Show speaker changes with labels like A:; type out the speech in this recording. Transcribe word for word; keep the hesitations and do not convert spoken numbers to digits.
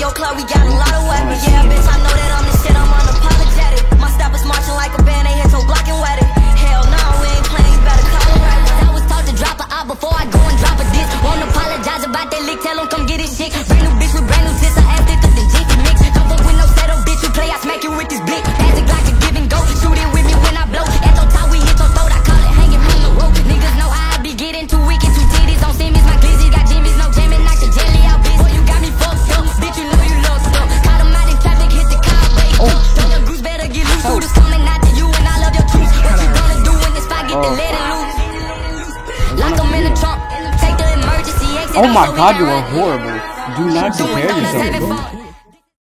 A: no club, we got a lot of weapons. Yeah, bitch, I know that I'm the shit, I'm unapologetic. My steppers marching like a band, they hit so block and wet it. Hell no, we ain't playing, you better call a rapper. I was taught to drop a eye before I go and drop a diss. Won't apologize about that lick, tell him come get his shit. Brand new bitch with brand new tits, I ass thicker than Jiffy Mix. Don't fuck with no setup, bitch, you play, I smack you with this blick. Magic like a give and go, shoot it with me when I blow. At the top, we hit your throat, I call it hanging from the rope. Niggas know how I be getting too wicked, two titties on stimmies, my glizzy got jimmies, no jamming, knock the jelly out, bitch. Boy, you got me fucked up, bitch, you know you lost up. Caught him out in traffic, hit the car, break up. Tell the goose better get loose, who this coming out to you, and I love your truth. What you gonna do when this fight get to let it loose? Lock them in the trunk, take the emergency exit.
B: Oh my god, you are horrible. Do not compare yourself, bro.